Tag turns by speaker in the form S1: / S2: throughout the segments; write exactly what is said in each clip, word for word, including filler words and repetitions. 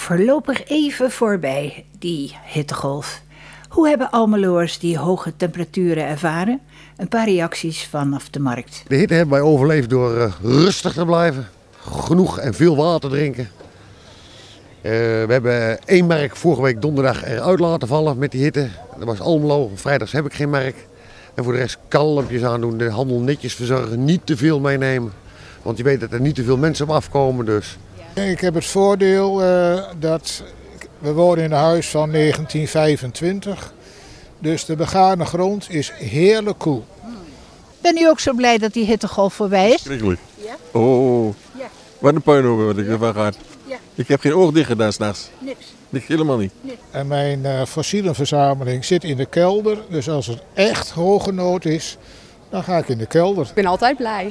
S1: voorlopig even voorbij, die hittegolf. Hoe hebben Almeloers die hoge temperaturen ervaren? Een paar reacties vanaf de markt.
S2: De hitte hebben wij overleefd door uh, rustig te blijven, genoeg en veel water drinken. Uh, we hebben één merk vorige week donderdag eruit laten vallen met die hitte. Dat was Almelo. Vrijdags heb ik geen merk. En voor de rest kalmpjes aandoen, de handel netjes verzorgen, niet te veel meenemen. Want je weet dat er niet te veel mensen op afkomen dus.
S3: Ik heb het voordeel uh, dat we wonen in een huis van negentien vijfentwintig. Dus de begane grond is heerlijk koel.
S1: Ben u ook zo blij dat die hittegolf voorbij is?
S4: Schrikkelijk. Ja? Oh, ja. Wat een puinhoop wat ik ervan gehad. Ja. Ik heb geen oog dicht gedaan s'nachts. Niks. Niks, helemaal niet.
S3: Nee. En mijn uh, fossielenverzameling zit in de kelder. Dus als het echt hoge nood is, dan ga ik in de kelder.
S5: Ik ben altijd blij.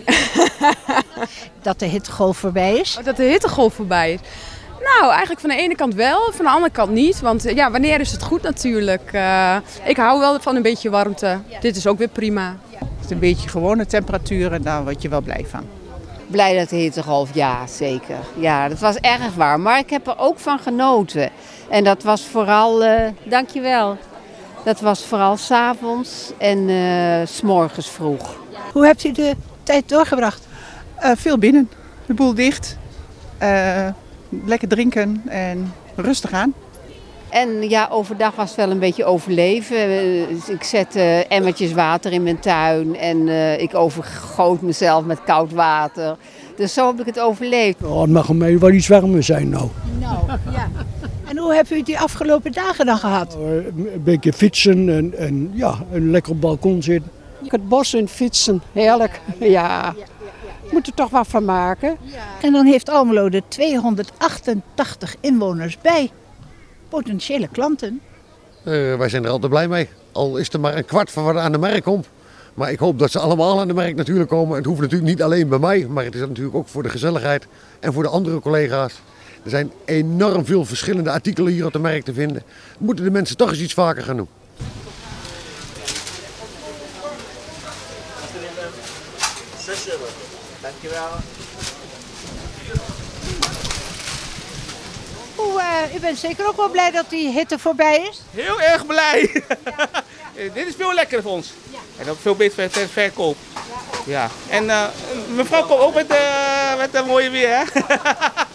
S1: Dat de hittegolf voorbij is?
S5: Dat de hittegolf voorbij is. Nou, eigenlijk van de ene kant wel, van de andere kant niet. Want ja, wanneer is het goed natuurlijk? Uh, ik hou wel van een beetje warmte. Ja. Dit is ook weer prima.
S6: Ja. Het is een beetje gewone temperaturen, daar word je wel blij van.
S7: Blij dat de hittegolf, ja zeker. Ja, dat was erg warm, maar ik heb er ook van genoten. En dat was vooral, uh, dankjewel, dat was vooral 's avonds en uh, 's morgens vroeg.
S1: Hoe hebt u de tijd doorgebracht?
S6: Uh, veel binnen, de boel dicht, uh, lekker drinken en rustig aan.
S7: En ja, overdag was het wel een beetje overleven. Ik zette emmertjes water in mijn tuin en uh, ik overgoot mezelf met koud water. Dus zo heb ik het overleefd.
S8: Oh, het mag mee wel iets warmer zijn nou.
S1: Nou, ja. En hoe hebt u die afgelopen dagen dan gehad?
S8: Uh, een beetje fietsen en, en ja, een lekker op het balkon zitten.
S9: Het bos in fietsen, heerlijk. Ja, ja. Moet er toch wat van maken.
S1: Ja. En dan heeft Almelo er tweehonderdachtentachtig inwoners bij. Potentiële klanten.
S2: Uh, wij zijn er altijd blij mee. Al is er maar een kwart van wat aan de markt komt. Maar ik hoop dat ze allemaal aan de markt natuurlijk komen. Het hoeft natuurlijk niet alleen bij mij, maar het is natuurlijk ook voor de gezelligheid en voor de andere collega's. Er zijn enorm veel verschillende artikelen hier op de markt te vinden. Moeten de mensen toch eens iets vaker gaan doen.
S1: Dankjewel. Oeh, uh, u bent zeker ook wel blij dat die hitte voorbij is?
S10: Heel erg blij. Ja, ja. Dit is veel lekkerder voor ons. Ja. En ook veel beter voor het verkoop. Ja, ja. En uh, mevrouw komt ook met, uh, met een mooie weer. Hè?